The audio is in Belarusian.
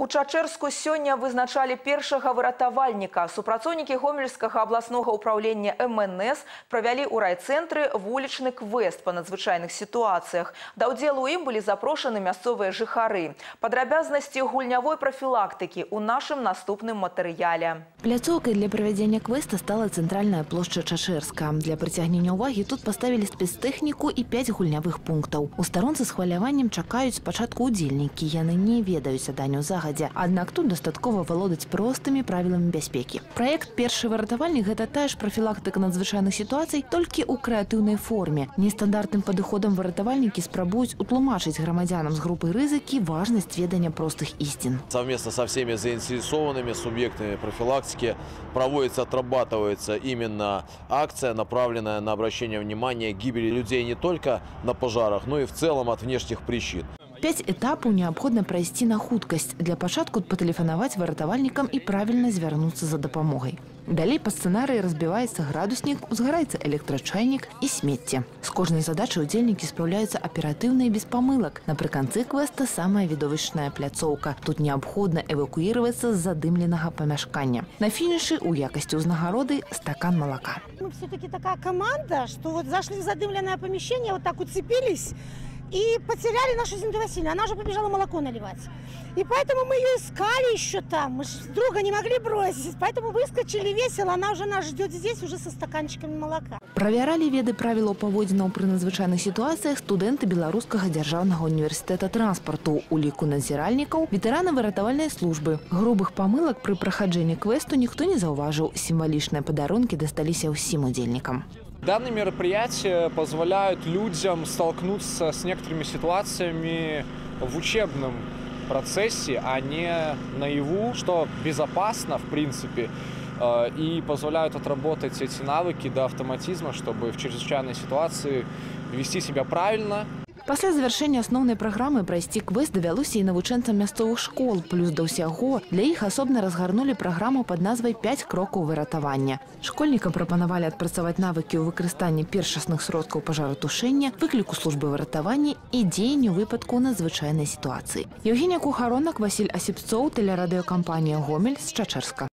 У Чачэрску сёння вызначалі першага выратавальніка. Супрацоўнікі Гомельскага абласнога ўправлення МНС правялі ў райцэнтры вулічны квест па надзвычайных сітуацыях. Да ўдзелу ў ім былі запрошаны мясцовыя жыхары. Падрабязнасці гульнявой прафілактыкі ў нашым наступным матэрыяле. Пляцоўкай для правядзення квеста стала цэнтральная плошча Чачэрска. Для прыцягнення ўвагі тут паставілі спецтэхніку і 5 гульнявых пунктаў. У старонцы з хваляваннем чакаюць спачатку ўдзельнікі. Яны не ведаюць заданняў загадзя. Аднак тут дастаткова валодаць простымі правіламі бяспекі. Праект «Першы выратавальнік» – гэта тая ж прафілактыка надзвычайных сітуацый, толькі ў крэатыўнай форме. Нестандартным падыходам выратавальнікі спрабуюць утлумачыць грамадзянам з групы рызыкі важнасць ведання простых ісцін. Совместно со всеми заинтересованными субъектами профилактики проводится, отрабатывается именно акция, направленная на обращение внимания к гибели людей не только на пожарах, но и в целом от внешних причин. 5 этапаў неабходна прайсці на хуткасць. Для пачатку патэлефанаваць выратавальнікам і правільна звярнуцца за дапамогай. Далей па сцэнарыі разбіваецца градуснік, узгараецца электрачайнік і смецце. З кожнай задачай удзельнікі спраўляюцца аператыўна і без памылак. Напрыканцы квеста самая відовішчная пляцоўка. Тут неабходна эвакуіравацца з задымленага памяшкання. На фінішы у якасці ўзнагароды стакан молока. Мы все-таки такая команда, что вот зашли в задымленное помещение, вот так уцепились и потеряли нашу Зинаиду Васильевну. Она уже побежала молоко наливать. И поэтому мы ее искали еще там. Мы же друга не могли бросить. Поэтому выскочили весело. Она уже нас ждет здесь уже со стаканчиками молока. Правяралі веды правілаў паводзінаў пры надзвычайных сітуацыях студэнты Беларускага дзяржаўнага універсітэта транспарту, у ліку надзіральнікаў, ветэраны выратавальнай службы. Грубых памылак пры прахаджэнні квесту ніхто не заўважыў. Сімвалічныя падарункі дасталіся ўсім удзельнікам. Данные мероприятия позволяют людям столкнуться с некоторыми ситуациями в учебном процессе, а не наяву, что безопасно, в принципе, и позволяют отработать эти навыки до автоматизма, чтобы в чрезвычайной ситуации вести себя правильно. Пасля завяршэння асноўнай праграмы прайсці квест давялося і навучэнцам мясцовых школ. Плюс да ўсяго для іх асобна разгарнулі праграму пад назвай «5 крокаў выратавання». Школьнікам прапанавалі адпрацаваць навыкі ў выкарыстанні першасных сродкаў пажаротушэння, выкліку службы выратавання і дзеянню выпадку надзвычайнай сітуацыі. Евгения Кухаронак, Василь Осипцоў, тэлерадыёкампанія «Гомель» з Чачэрска.